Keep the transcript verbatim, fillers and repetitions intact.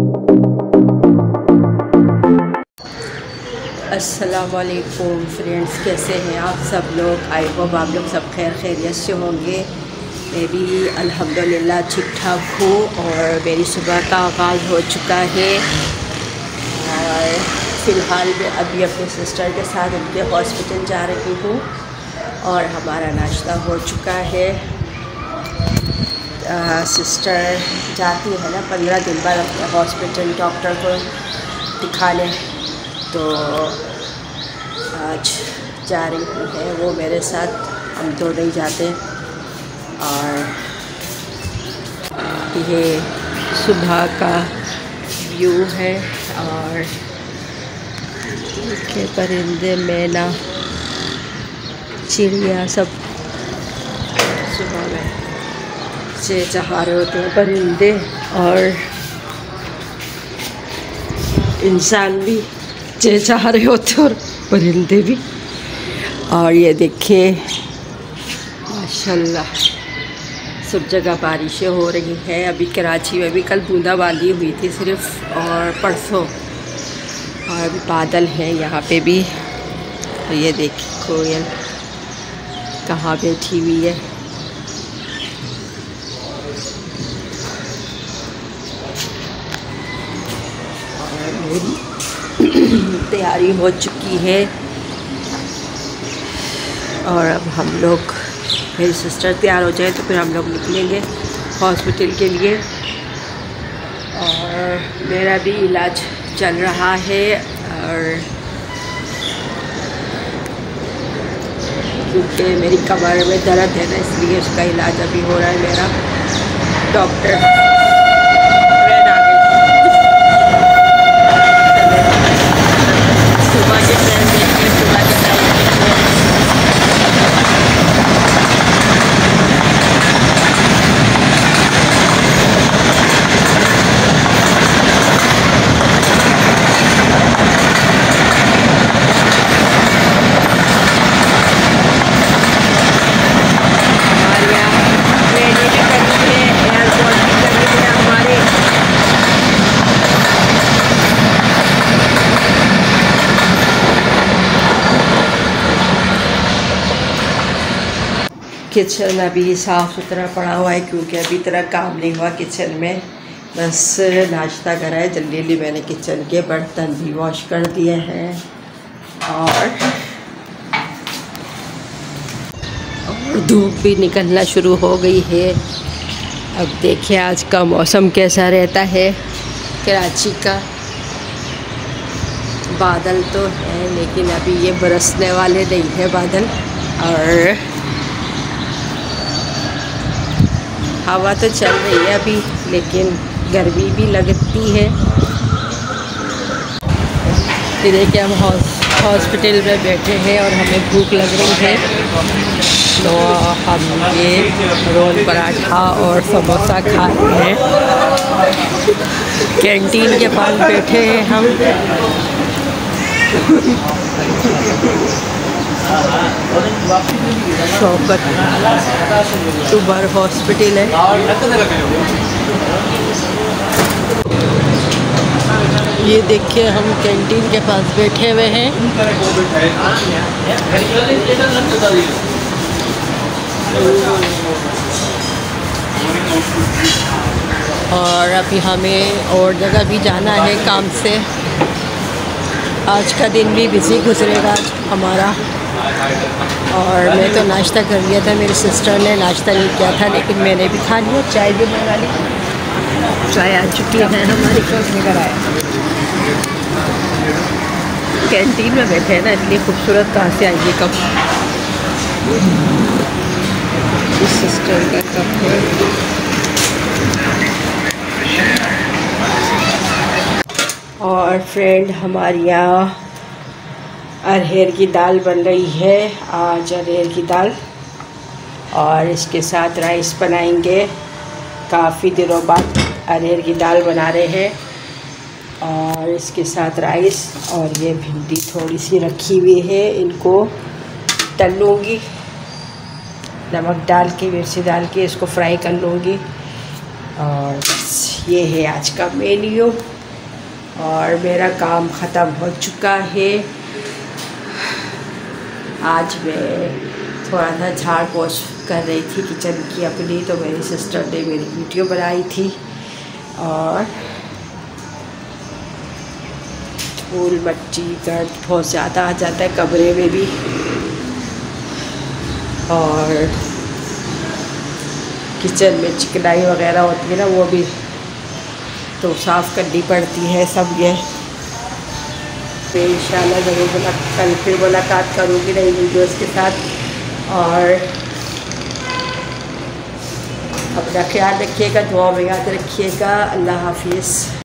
अस्सलामुअलैकुम फ्रेंड्स, कैसे हैं आप सब लोग। आई होप आप लोग सब खैर खैरियत से होंगे। मैं भी अल्हम्दुलिल्लाह ठीक ठाक हूँ और मेरी सुबह का आगाज़ हो चुका है। और फ़िलहाल मैं अभी अपने सिस्टर के साथ उनके हॉस्पिटल जा रही हूँ और हमारा नाश्ता हो चुका है। आ, सिस्टर जाती है ना पंद्रह दिन बाद अपने हॉस्पिटल डॉक्टर को दिखाने, तो आज जा रही है वो मेरे साथ। हम तो नहीं जाते। और ये सुबह का व्यू है और के परिंदे, मैना, चिड़िया सब सुबह में चहचहा रहे होते हैं परिंदे, और इंसान भी चहचहा रहे होते हैं और परिंदे भी। और ये देखिए माशाल्लाह सब जगह बारिशें हो रही हैं। अभी कराची में भी कल बूंदाबांदी हुई थी सिर्फ, और परसों, और अभी बादल हैं यहाँ पे भी। तो ये देखिए कोयल कहाँ बैठी हुई है। और मेरी तैयारी हो चुकी है और अब हम लोग, मेरी सिस्टर तैयार हो जाए तो फिर हम लोग निकलेंगे हॉस्पिटल के लिए। और मेरा भी इलाज चल रहा है, और क्योंकि मेरी कमर में दर्द है ना, इसलिए उसका इलाज अभी हो रहा है मेरा। डॉक्टर किचन अभी साफ़ सुथरा पड़ा हुआ है, क्योंकि अभी तरह काम नहीं हुआ किचन में। बस नाश्ता करा है जल्दी जल्दी मैंने। किचन के बर्तन भी वॉश कर दिए हैं, और और धूप भी निकलना शुरू हो गई है। अब देखिए आज का मौसम कैसा रहता है कराची का। बादल तो है लेकिन अभी ये बरसने वाले नहीं है बादल, और हवा तो चल रही है अभी, लेकिन गर्मी भी लगती है। फिर देखिए हम हॉस्पिटल में बैठे हैं और हमें भूख लग रही है, तो हम ये रोल पराठा और समोसा खा रहे हैं। कैंटीन के पास बैठे हैं हम। शौकत सुबर हॉस्पिटल है। ये देखिए हम कैंटीन के पास बैठे हुए हैं, और अभी हमें और जगह भी जाना है काम से। आज का दिन भी बिजी गुजरेगा हमारा। और मैं तो नाश्ता कर लिया था, मेरी सिस्टर ने नाश्ता नहीं किया था, लेकिन मैंने भी खा लिया। चाय भी मंगा ली, चाय आ चुकी है हमारी। लेकर आया कैंटीन में बैठे हैं ना, इतनी खूबसूरत कहाँ से आएगी कप। इस सिस्टर का कप है। और फ्रेंड हमारे यहाँ अरहर की दाल बन रही है आज, अरहर की दाल, और इसके साथ राइस बनाएंगे। काफ़ी दिनों बाद अरहर की दाल बना रहे हैं, और इसके साथ राइस। और ये भिंडी थोड़ी सी रखी हुई है, इनको तल लूँगी, नमक डाल के, मिर्ची डाल के इसको फ्राई कर लूँगी। और बस ये है आज का मेन्यू। और मेरा काम ख़त्म हो चुका है। आज मैं थोड़ा सा झाड़ पोछ कर रही थी किचन की अपनी, तो मेरी सिस्टर ने मेरी वीडियो बनाई थी और धूल मट्टी गर्द बहुत ज़्यादा आ जाता है कमरे में भी, और किचन में चिकनाई वगैरह होती है ना, वो भी तो साफ़ करनी पड़ती है सब। ये मैं इंशाल्लाह ज़रूर मुला कल फिर मुलाकात करूँगी नई वीडियोज़ के साथ। और अपना ख्याल रखिएगा, दुआ में याद रखिएगा। अल्लाह हाफिज़।